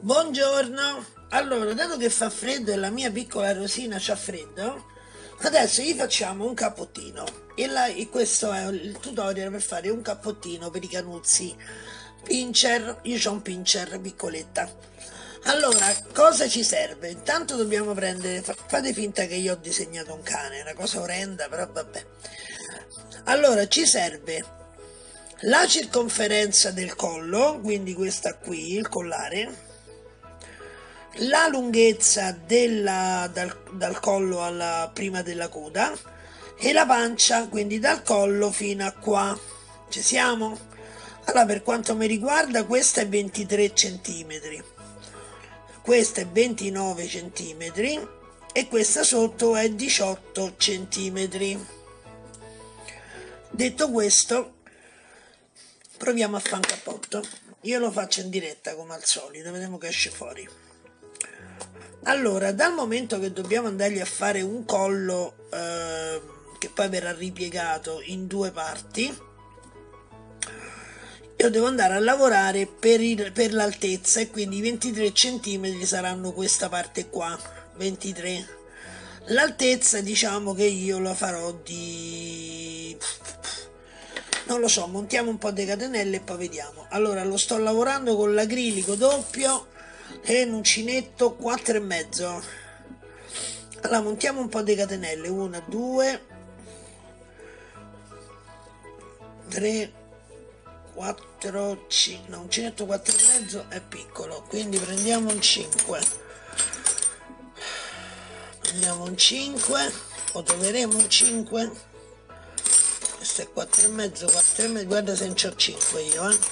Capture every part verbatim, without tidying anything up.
Buongiorno, allora dato che fa freddo e la mia piccola Rosina c'ha freddo, adesso gli facciamo un cappottino e, la, e questo è il tutorial per fare un cappottino per i canuzzi. Pincher, io ho un pincher piccoletta. Allora, cosa ci serve? Intanto dobbiamo prendere, fate finta che io ho disegnato un cane, è una cosa orrenda, però vabbè. Allora, ci serve la circonferenza del collo, quindi questa qui, il collare, la lunghezza della, dal, dal collo alla prima della coda e la pancia, quindi dal collo fino a qua. Ci siamo? Allora, per quanto mi riguarda, questa è ventitré centimetri, questa è ventinove centimetri e questa sotto è diciotto centimetri. Detto questo, proviamo a fare un cappotto. Io lo faccio in diretta come al solito, vediamo che esce fuori. Allora, dal momento che dobbiamo andargli a fare un collo eh, che poi verrà ripiegato in due parti, io devo andare a lavorare per, per l'altezza, e quindi i ventitré centimetri saranno questa parte qua, ventitré. L'altezza diciamo che io la farò di... non lo so, montiamo un po' di catenelle e poi vediamo. Allora, lo sto lavorando con l'acrilico doppio e un uncinetto quattro e mezzo. Allora, montiamo un po' di catenelle, una, due, tre, quattro, cinque, no, uncinetto quattro e mezzo è piccolo, quindi prendiamo un cinque, prendiamo un cinque, o troveremo un cinque, questo è quattro e mezzo, quattro e mezzo, guarda se non c'ho cinque io, eh.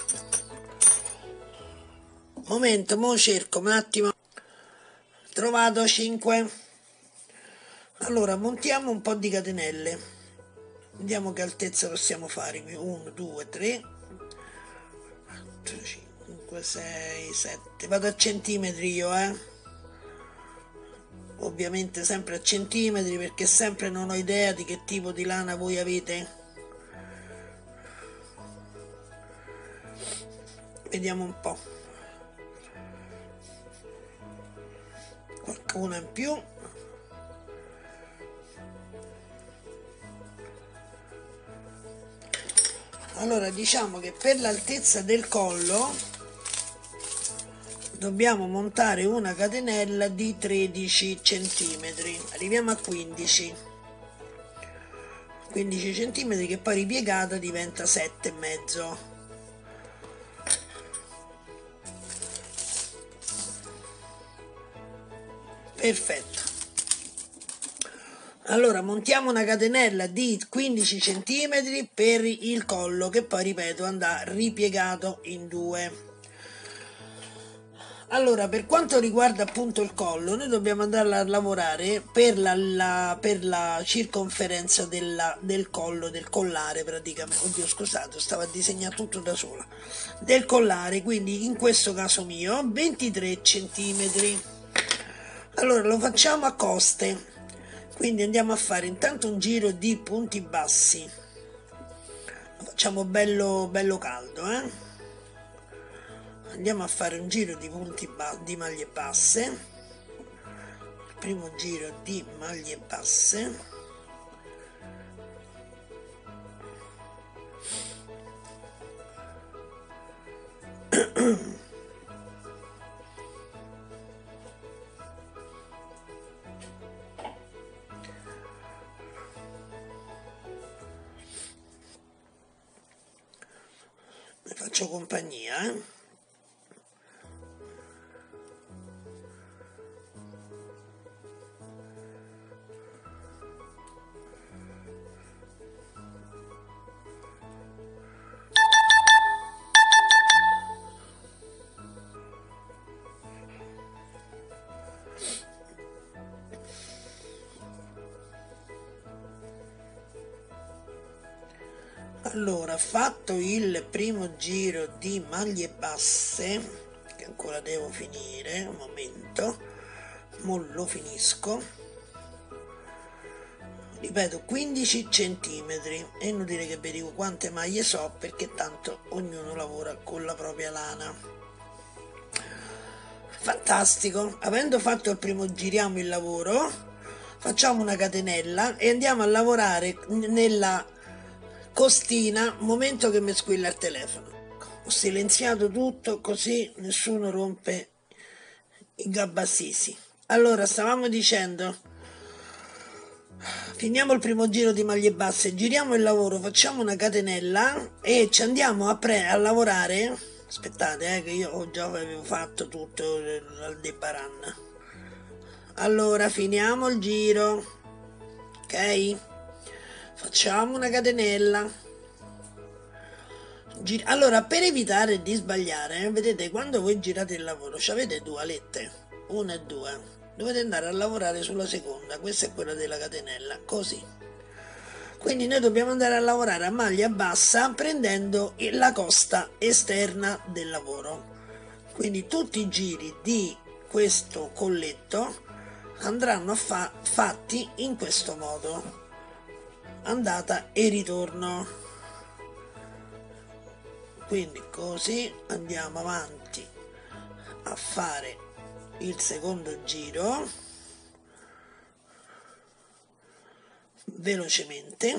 Momento, mo cerco un attimo, trovato cinque. Allora, montiamo un po' di catenelle, vediamo che altezza possiamo fare, uno, due, tre, quattro, cinque, sei, sette, vado a centimetri io, eh. Ovviamente sempre a centimetri, perché sempre non ho idea di che tipo di lana voi avete. Vediamo un po', qualcuna in più. Allora, diciamo che per l'altezza del collo dobbiamo montare una catenella di tredici centimetri, arriviamo a quindici, quindici centimetri, che poi ripiegata diventa sette e mezzo. Perfetto. Allora, montiamo una catenella di quindici centimetri per il collo, che poi, ripeto, andrà ripiegato in due. Allora, per quanto riguarda appunto il collo, noi dobbiamo andare a lavorare per la, la, per la circonferenza della, del collo, del collare praticamente. Oddio, scusate, stavo a disegnare tutto da sola. Del collare, quindi in questo caso mio, ventitré centimetri. Allora, lo facciamo a coste. Quindi andiamo a fare intanto un giro di punti bassi, lo facciamo bello, bello caldo, eh? Andiamo a fare un giro di punti di maglie basse, il primo giro di maglie basse, ne faccio compagnia, eh? Allora, fatto il primo giro di maglie basse, che ancora devo finire, un momento, mo lo finisco, ripeto, quindici centimetri, è inutile che vi dico quante maglie so, perché tanto ognuno lavora con la propria lana. Fantastico, avendo fatto il primo giriamo il lavoro, facciamo una catenella e andiamo a lavorare nella costina, momento che mi squilla il telefono. Ho silenziato tutto così nessuno rompe i gabassisi. Allora, stavamo dicendo, finiamo il primo giro di maglie basse, giriamo il lavoro, facciamo una catenella e ci andiamo a, pre- a lavorare. Aspettate, eh, che io già avevo fatto tutto al debaran. Allora, finiamo il giro, ok? Facciamo una catenella. Gir- allora, per evitare di sbagliare, eh, vedete, quando voi girate il lavoro, avete due alette, una e due. Dovete andare a lavorare sulla seconda, questa è quella della catenella, così. Quindi noi dobbiamo andare a lavorare a maglia bassa prendendo la costa esterna del lavoro. Quindi tutti i giri di questo colletto andranno fa- fatti in questo modo, andata e ritorno. Quindi così andiamo avanti a fare il secondo giro velocemente.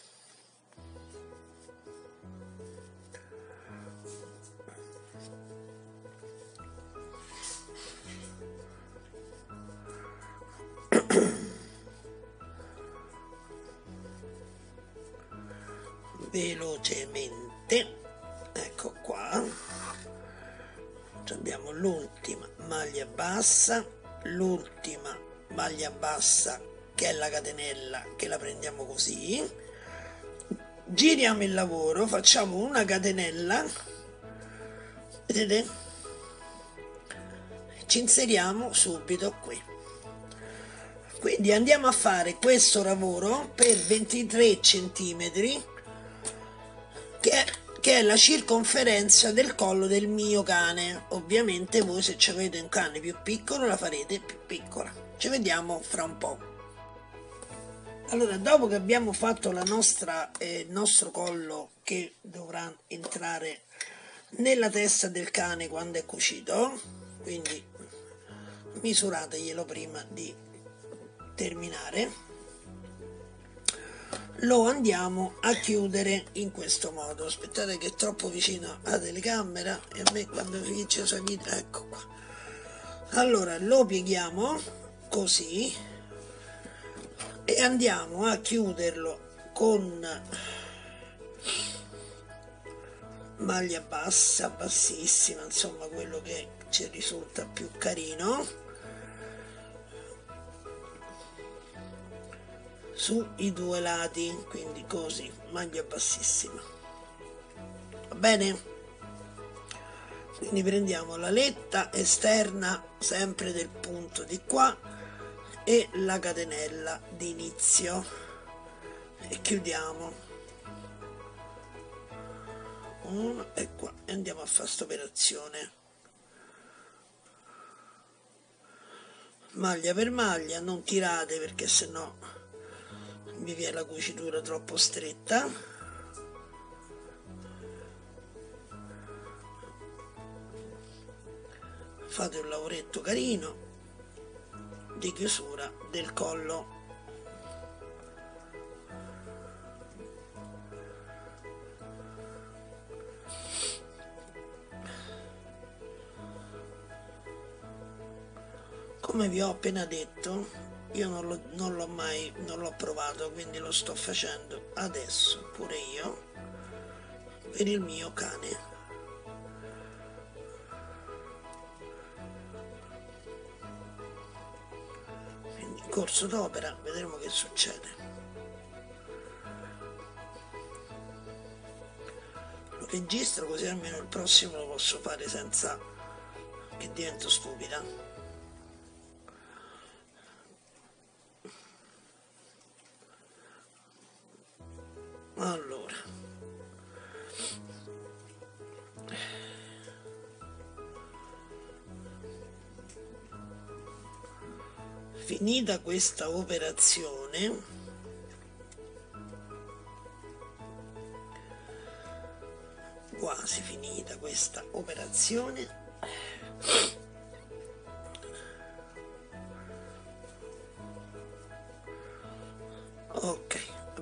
Velocemente, ecco qua, abbiamo l'ultima maglia bassa, l'ultima maglia bassa che è la catenella, che la prendiamo così, giriamo il lavoro, facciamo una catenella, vedete? Ci inseriamo subito qui. Quindi andiamo a fare questo lavoro per ventitré centimetri, che è, che è la circonferenza del collo del mio cane. Ovviamente voi, se avete un cane più piccolo, la farete più piccola. Ci vediamo fra un po'. Allora, dopo che abbiamo fatto la nostra, eh, il nostro collo, che dovrà entrare nella testa del cane quando è cucito, quindi misurateglielo prima di terminare, lo andiamo a chiudere in questo modo. Aspettate che è troppo vicino alla telecamera e a me quando finisce la vita, ecco qua. Allora lo pieghiamo così e andiamo a chiuderlo con maglia bassa, bassissima, insomma quello che ci risulta più carino, sui due lati, quindi così, maglia bassissima, va bene? Quindi prendiamo la letta esterna sempre del punto di qua e la catenella di inizio e chiudiamo uno e qua e andiamo a fare questa operazione maglia per maglia. Non tirate perché sennò mi viene la cucitura troppo stretta. Fate un lavoretto carino di chiusura del collo. Come vi ho appena detto, io non l'ho, non l'ho mai non l'ho provato, quindi lo sto facendo adesso pure io per il mio cane. Quindi in corso d'opera vedremo che succede. Lo registro così almeno il prossimo lo posso fare senza che divento stupida. Allora, finita questa operazione, quasi finita questa operazione,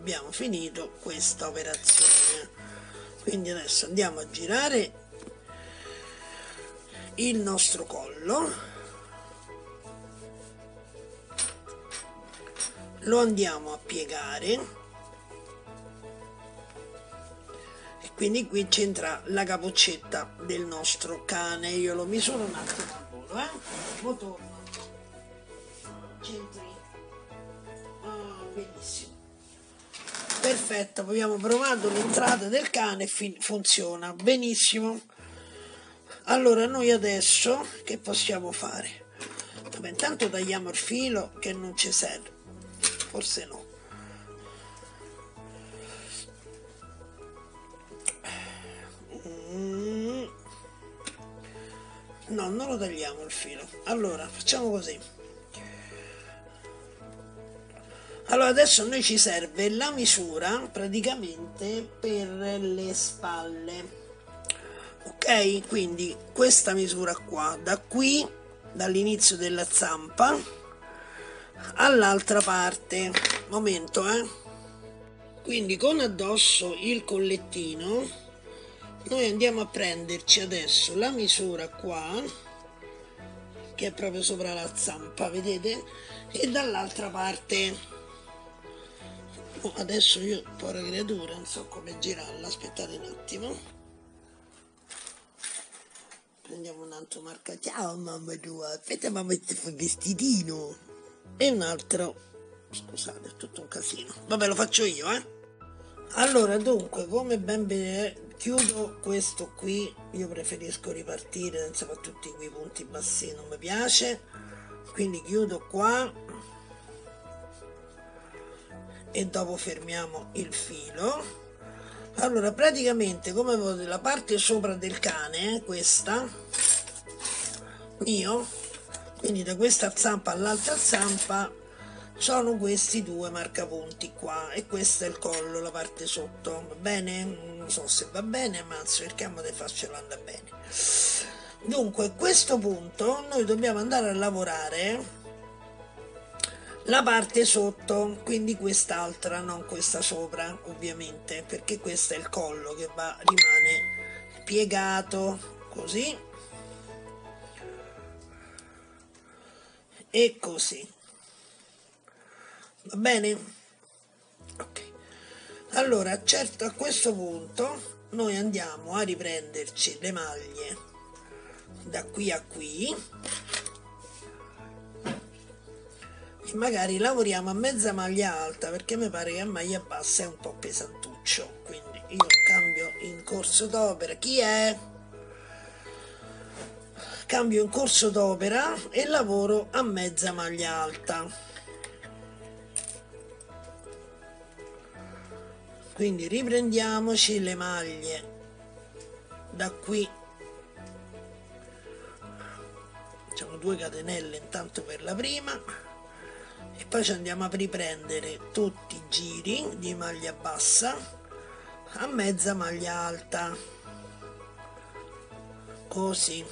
abbiamo finito questa operazione. Quindi adesso andiamo a girare il nostro collo, lo andiamo a piegare e quindi qui c'entra la capoccetta del nostro cane. Io lo misuro un attimo al volo, eh? Poi torno. C'entri. Ah, benissimo. Perfetto, abbiamo provato l'entrata del cane, funziona benissimo. Allora noi adesso che possiamo fare? Vabbè, intanto tagliamo il filo che non ci serve, forse no. Mm. No, non lo tagliamo il filo. Allora facciamo così. Allora adesso a noi ci serve la misura praticamente per le spalle, ok? Quindi questa misura qua, da qui, dall'inizio della zampa all'altra parte. Momento, eh? Quindi con addosso il collettino noi andiamo a prenderci adesso la misura qua, che è proprio sopra la zampa, vedete? E dall'altra parte. Adesso io, povera creatura, non so come girarla, aspettate un attimo. Prendiamo un altro marca, ciao mamma tua, aspetta mamma ti fa il vestitino. E un altro, scusate, è tutto un casino, vabbè lo faccio io, eh. Allora dunque, come ben vedete, chiudo questo qui, io preferisco ripartire senza fare tutti quei punti bassi, non mi piace, quindi chiudo qua e dopo fermiamo il filo. Allora praticamente come vedete la parte sopra del cane, questa mio, quindi da questa zampa all'altra zampa sono questi due marcapunti qua, e questo è il collo, la parte sotto, va bene? Non so se va bene, ma cerchiamo di farcelo andare bene. Dunque a questo punto noi dobbiamo andare a lavorare la parte sotto, quindi quest'altra, non questa sopra ovviamente, perché questo è il collo che va, rimane piegato così e così, va bene? Ok, allora certo a questo punto noi andiamo a riprenderci le maglie da qui a qui e magari lavoriamo a mezza maglia alta, perché mi pare che a maglia bassa è un po' pesantuccio, quindi io cambio in corso d'opera. Chi è? Cambio in corso d'opera e lavoro a mezza maglia alta, quindi riprendiamoci le maglie da qui, facciamo due catenelle intanto per la prima e poi ci andiamo a riprendere tutti i giri di maglia bassa a mezza maglia alta, così.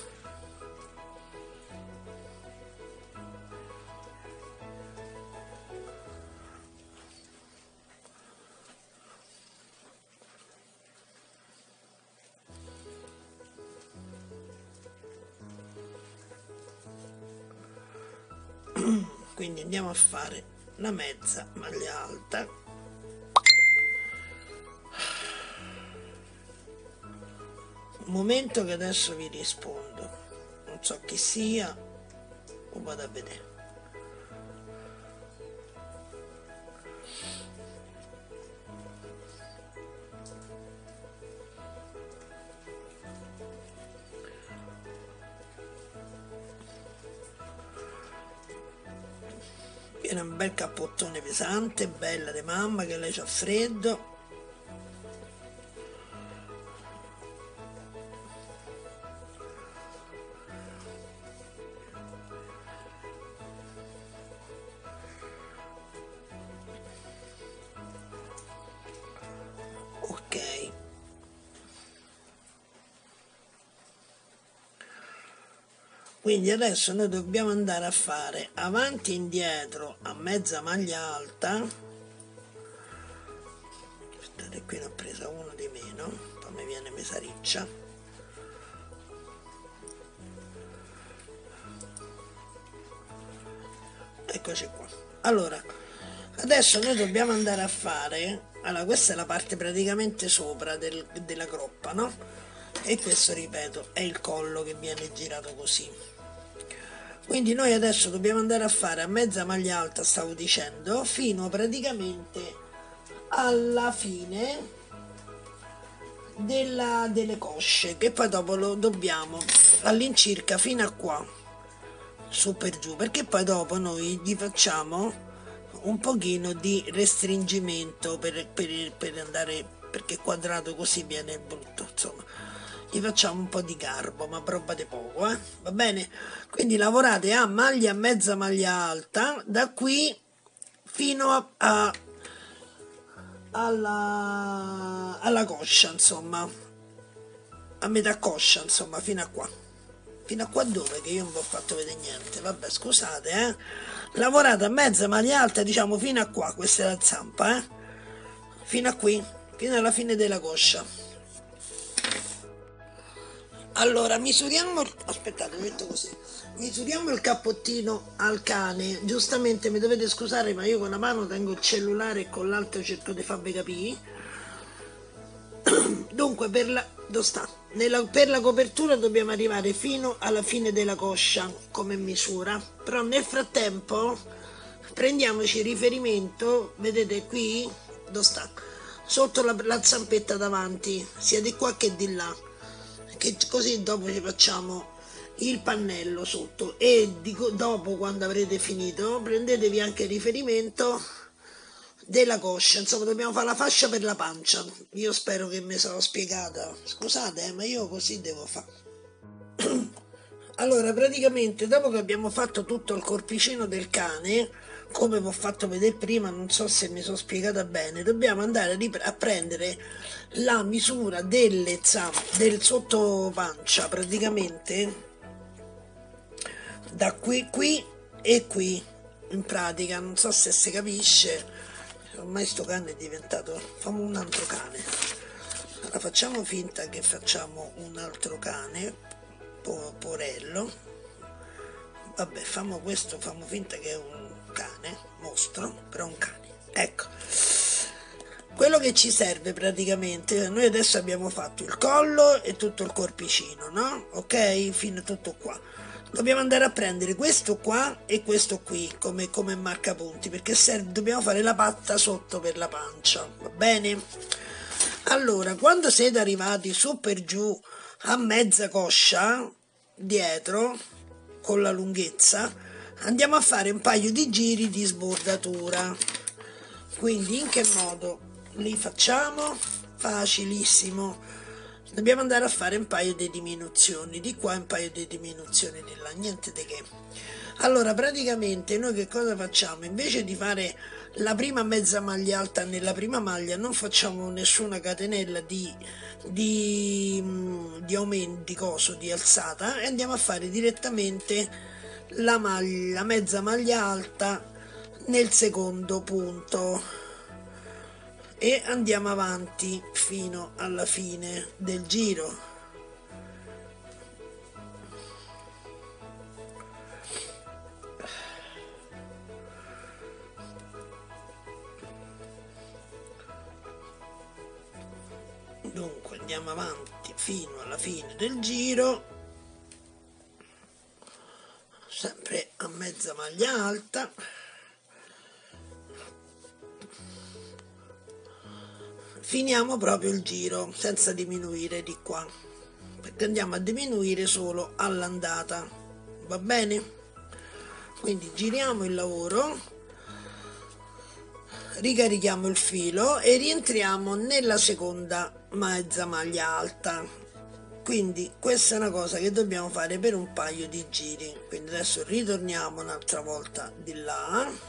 Quindi andiamo a fare la mezza maglia alta, un momento che adesso vi rispondo, non so chi sia, o vado a vedere. Viene un bel cappottone pesante, bella di mamma, che lei c'ha freddo. Ok. Quindi adesso noi dobbiamo andare a fare avanti e indietro a mezza maglia alta e qui ne ho presa uno di meno, poi mi viene mesa riccia. Eccoci qua. Allora adesso noi dobbiamo andare a fare, allora questa è la parte praticamente sopra del, della groppa, no? E questo, ripeto, è il collo che viene girato così. Quindi noi adesso dobbiamo andare a fare a mezza maglia alta, stavo dicendo, fino praticamente alla fine della, delle cosce, che poi dopo lo dobbiamo all'incirca fino a qua, su per giù, perché poi dopo noi gli facciamo un pochino di restringimento per, per, per andare, perché quadrato così viene brutto, insomma gli facciamo un po' di garbo, ma roba di poco, eh? Va bene? Quindi lavorate a maglia, mezza maglia alta, da qui fino a, a alla, alla coscia, insomma, a metà coscia, insomma, fino a qua. Fino a qua dove? Che io non vi ho fatto vedere niente, vabbè, scusate, eh? Lavorate a mezza maglia alta, diciamo, fino a qua, questa è la zampa, eh? Fino a qui, fino alla fine della coscia. Allora, misuriamo, aspettate, metto così, misuriamo il cappottino al cane. Giustamente mi dovete scusare, ma io con la mano tengo il cellulare e con l'altro cerco di farvi capire. Dunque, per la, dove sta? Nella, per la copertura dobbiamo arrivare fino alla fine della coscia come misura, però nel frattempo prendiamoci riferimento, vedete qui, dove sta? Sotto la, la zampetta davanti, sia di qua che di là, che così dopo ci facciamo il pannello sotto, e dico, dopo, quando avrete finito, prendetevi anche riferimento della coscia, insomma dobbiamo fare la fascia per la pancia. Io spero che mi sono spiegata, scusate, eh, ma io così devo fare. Allora, praticamente dopo che abbiamo fatto tutto il corpicino del cane, come vi ho fatto vedere prima, non so se mi sono spiegata bene, dobbiamo andare a, a prendere la misura delle zampe, del sottopancia, praticamente da qui, qui e qui, in pratica, non so se si capisce, ormai sto cane è diventato, facciamo un altro cane, allora facciamo finta che facciamo un altro cane, po porello, vabbè, facciamo questo, facciamo finta che è un cane, mostro, però un cane, ecco. Quello che ci serve praticamente, noi adesso abbiamo fatto il collo e tutto il corpicino, no? Ok? Fino a tutto qua. Dobbiamo andare a prendere questo qua e questo qui come, come marcapunti, perché serve, dobbiamo fare la patta sotto per la pancia, va bene? Allora, quando siete arrivati su per giù a mezza coscia, dietro, con la lunghezza, andiamo a fare un paio di giri di sbordatura. Quindi in che modo li facciamo? Facilissimo. Dobbiamo andare a fare un paio di diminuzioni di qua e un paio di diminuzioni di là, niente di che. Allora, praticamente noi che cosa facciamo? Invece di fare la prima mezza maglia alta nella prima maglia, non facciamo nessuna catenella di, di, di aumento, di coso, di alzata, e andiamo a fare direttamente la, maglia, la mezza maglia alta nel secondo punto e andiamo avanti fino alla fine del giro. Dunque andiamo avanti fino alla fine del giro, sempre a mezza maglia alta. Finiamo proprio il giro senza diminuire di qua, perché andiamo a diminuire solo all'andata, va bene? Quindi giriamo il lavoro, ricarichiamo il filo e rientriamo nella seconda mezza maglia alta. Quindi questa è una cosa che dobbiamo fare per un paio di giri. Quindi adesso ritorniamo un'altra volta di là,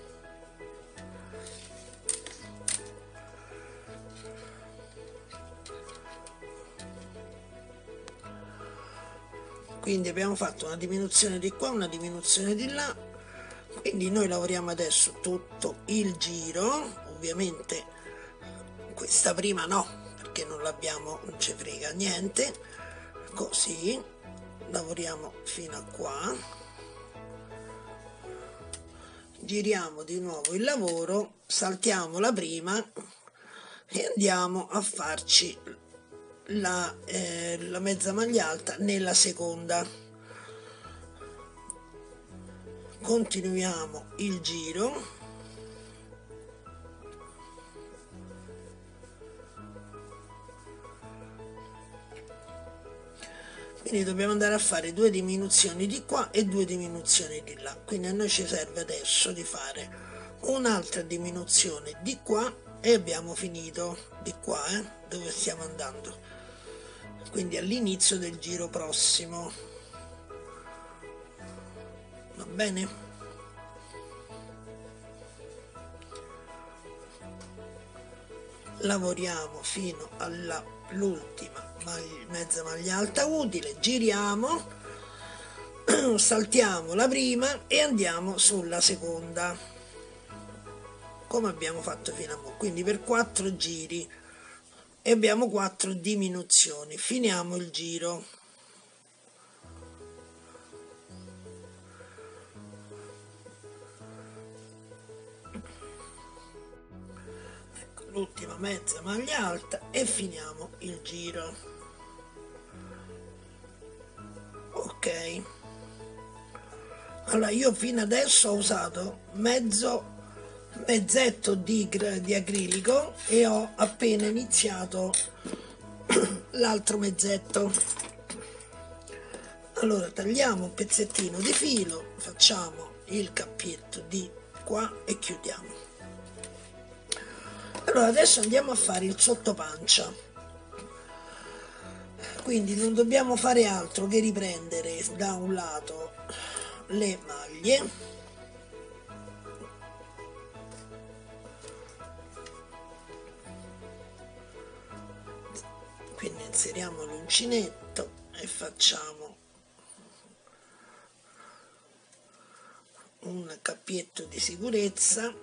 quindi abbiamo fatto una diminuzione di qua, una diminuzione di là, quindi noi lavoriamo adesso tutto il giro, ovviamente questa prima no, perché non l'abbiamo, non ci frega niente. Così lavoriamo fino a qua, giriamo di nuovo il lavoro, saltiamo la prima e andiamo a farci la, eh, la mezza maglia alta nella seconda. Continuiamo il giro, quindi dobbiamo andare a fare due diminuzioni di qua e due diminuzioni di là. Quindi a noi ci serve adesso di fare un'altra diminuzione di qua e abbiamo finito di qua, eh, dove stiamo andando, quindi all'inizio del giro prossimo. Va bene? Lavoriamo fino all'ultima mezza maglia alta utile, giriamo, saltiamo la prima e andiamo sulla seconda, come abbiamo fatto fino a ora, quindi per quattro giri, e abbiamo quattro diminuzioni. Finiamo il giro. Ecco, l'ultima mezza maglia alta e finiamo il giro. Ok, allora io fino adesso ho usato mezzo mezzetto di, di acrilico e ho appena iniziato l'altro mezzetto. Allora tagliamo un pezzettino di filo, facciamo il cappietto di qua e chiudiamo. Allora adesso andiamo a fare il sottopancia, quindi non dobbiamo fare altro che riprendere da un lato le maglie, quindi inseriamo l'uncinetto e facciamo un cappietto di sicurezza,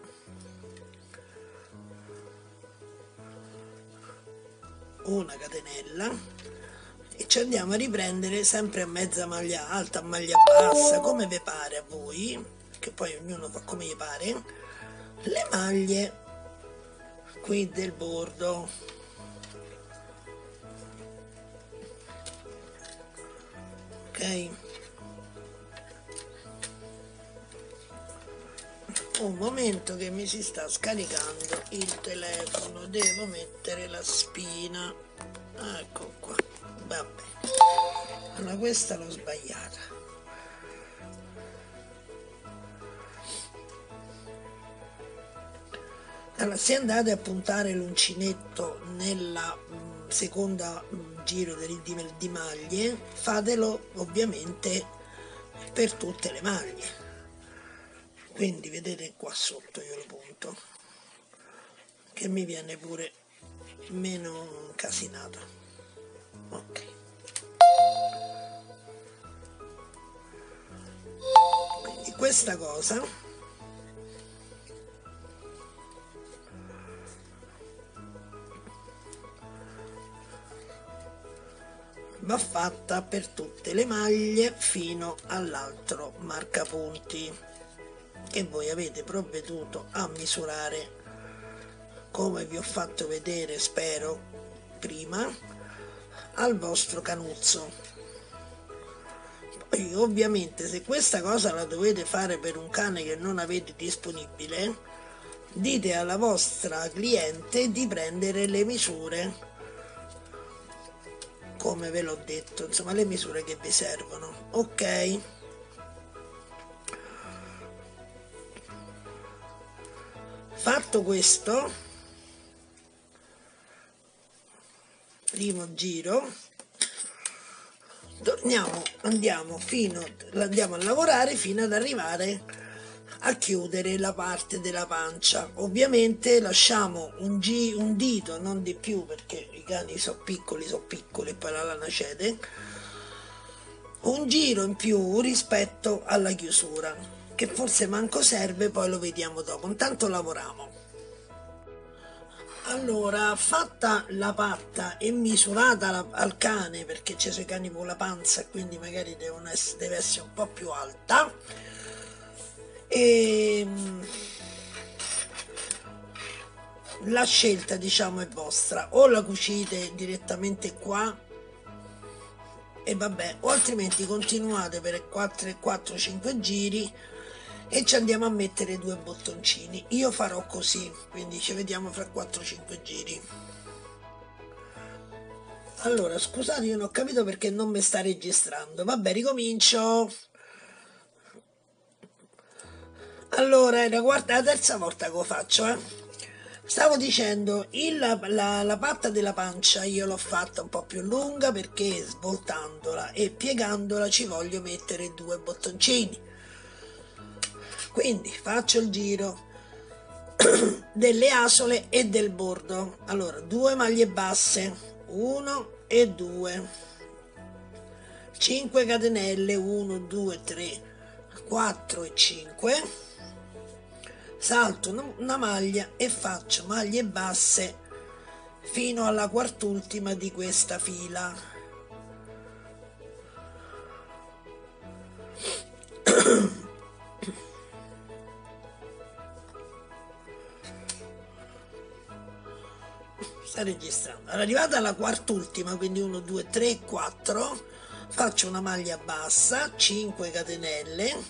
una catenella, e ci andiamo a riprendere sempre a mezza maglia alta, a maglia bassa, come vi pare a voi, che poi ognuno fa come gli pare, le maglie qui del bordo. Ok, un momento che mi si sta scaricando il telefono, devo mettere la spina, ecco qua, va bene. Allora questa l'ho sbagliata, allora se andate a puntare l'uncinetto nella mh, seconda mh, giro del, di, di maglie, fatelo ovviamente per tutte le maglie, quindi vedete qua sotto io lo punto, che mi viene pure meno incasinato. Ok, quindi questa cosa va fatta per tutte le maglie fino all'altro marcapunti, che voi avete provveduto a misurare come vi ho fatto vedere, spero, prima, al vostro canuzzo. Poi ovviamente se questa cosa la dovete fare per un cane che non avete disponibile, dite alla vostra cliente di prendere le misure come ve l'ho detto, insomma le misure che vi servono. Ok, fatto questo primo giro, torniamo, andiamo fino, andiamo a lavorare fino ad arrivare a chiudere la parte della pancia. Ovviamente lasciamo un, gi un dito, non di più, perché i cani sono piccoli, sono piccoli e poi la lana cede, un giro in più rispetto alla chiusura, che forse manco serve, poi lo vediamo dopo. Intanto lavoriamo. Allora, fatta la patta e misurata la- al cane, perché c'è sui cani con la panza e quindi magari devono ess- deve essere un po' più alta, e mm, la scelta diciamo è vostra, o la cucite direttamente qua e vabbè, o altrimenti continuate per quattro, quattro cinque giri e ci andiamo a mettere due bottoncini. Io farò così, quindi ci vediamo fra quattro cinque giri. Allora, scusate, io non ho capito perché non mi sta registrando. Vabbè, ricomincio. Allora, è la quarta, la terza volta che lo faccio, eh. Stavo dicendo, il- la, la patta della pancia io l'ho fatta un po' più lunga perché svoltandola e piegandola ci voglio mettere due bottoncini. Quindi faccio il giro delle asole e del bordo. Allora, due maglie basse, uno e due, cinque catenelle, uno, due, tre, quattro e cinque, salto una maglia e faccio maglie basse fino alla quartultima di questa fila. Sta registrando. Allora, arrivata alla quartultima, quindi uno, due, tre, quattro, faccio una maglia bassa, cinque catenelle,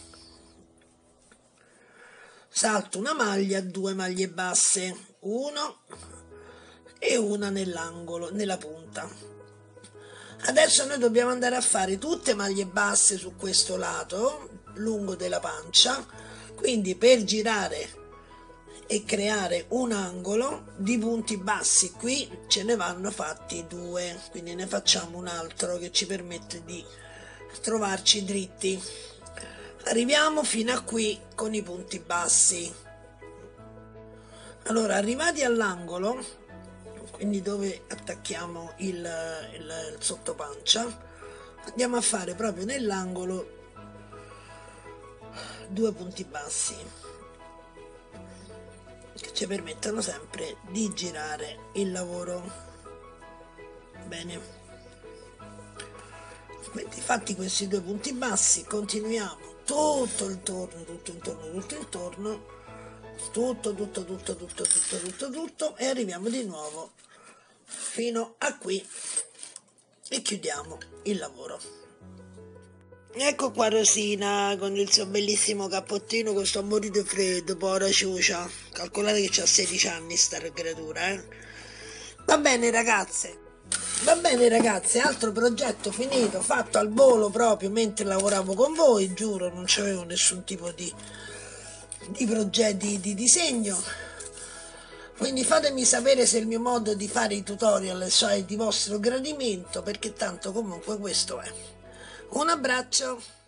salto una maglia, due maglie basse, uno e una nell'angolo, nella punta. Adesso noi dobbiamo andare a fare tutte maglie basse su questo lato lungo della pancia, quindi per girare e creare un angolo di punti bassi qui ce ne vanno fatti due, quindi ne facciamo un altro che ci permette di trovarci dritti. Arriviamo fino a qui con i punti bassi. Allora, arrivati all'angolo, quindi dove attacchiamo il, il, il sottopancia, andiamo a fare proprio nell'angolo due punti bassi che ci permettono sempre di girare il lavoro bene. Quindi fatti questi due punti bassi continuiamo tutto intorno, tutto intorno, tutto intorno, tutto, tutto, tutto, tutto, tutto, tutto, tutto e arriviamo di nuovo fino a qui e chiudiamo il lavoro. Ecco qua Rosina con il suo bellissimo cappottino con sto morito freddo, povera ciucia. Calcolate che c'ha sedici anni sta creatura, eh. Va bene ragazze, va bene ragazze, altro progetto finito, fatto al volo proprio mentre lavoravo con voi, giuro, non c'avevo nessun tipo di, di progetti di disegno. Quindi fatemi sapere se il mio modo di fare i tutorial è di vostro gradimento, perché tanto comunque questo è. Un abbraccio!